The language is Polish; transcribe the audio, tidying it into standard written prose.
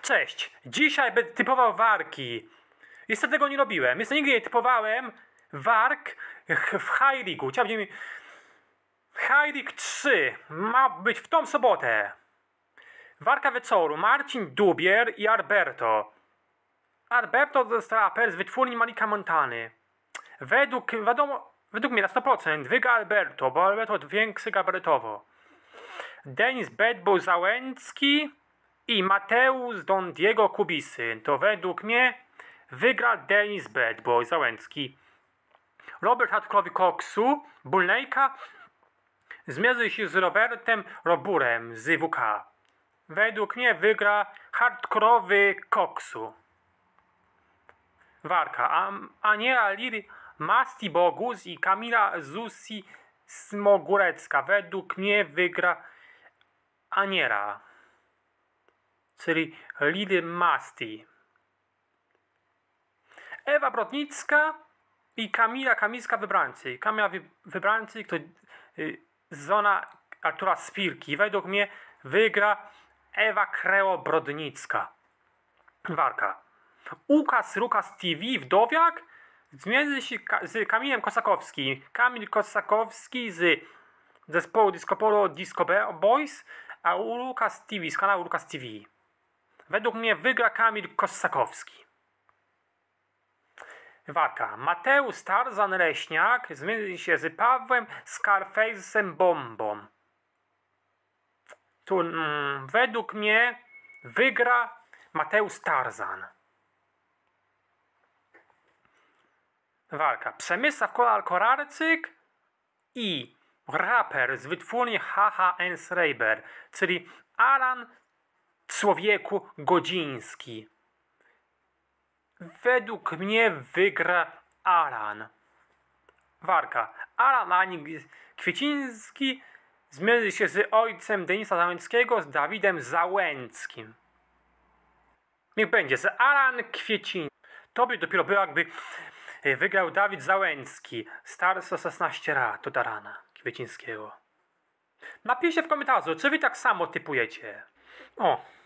Cześć, dzisiaj będę typował warki. Jeszcze tego nie robiłem. Jeszcze nigdy nie typowałem wark w High League'u. Chciałbym High League 3 ma być w tą sobotę. Warka wieczoru. Marcin Dubier i Alberto. Alberto to jest raper z wytwórni Malika Montany. Według mnie na 100% wygra Alberto, bo Alberto jest większy gabarytowo. Denis Bedbo Załęcki i Mateusz Don Diego Kubisy. To według mnie wygra Denis Bedbo Załęcki. Robert Hardkorowi Koksu Bulnejka zmierzy się z Robertem Roburem z WK. Według mnie wygra Hardkorowy Koksu. Warka. Aniela Liri Masti Bogus i Kamila Zusi Smogurecka. Według mnie wygra Aniera, czyli Lili Masti. Ewa Brodnicka i Kamila Kamilska Wybrańcy. Kamila Wybrańcy to zona Artura Spirki. Według mnie wygra Ewa Kreo-Brodnicka. Warka. Łukasz Rukas TV Wdowiak zmierzy się z Kamilem Kosakowskim. Kamil Kosakowski z zespołu Disco Polo Disco Boys, a Lukas TV z kanału Lukas TV. Według mnie wygra Kamil Kosakowski. Warka. Mateusz Tarzan Leśniak zmierzy się z Pawłem Scarface'em Bombą. Tu według mnie wygra Mateusz Tarzan. Walka. Przemysław Kolarczyk i raper z wytwórni HHN Schreiber, czyli Alan Człowieku Godziński. Według mnie wygra Alan. Warka. Alan Anik Kwieciński zmierzy się z ojcem Denisa Załęckiego, z Dawidem Załęckim. Niech będzie, z Alan Kwieciński. To by dopiero było, jakby wygrał Dawid Załęcki, starszy o 16 lat od Alana Kwiecińskiego. Napiszcie w komentarzu, czy wy tak samo typujecie. O.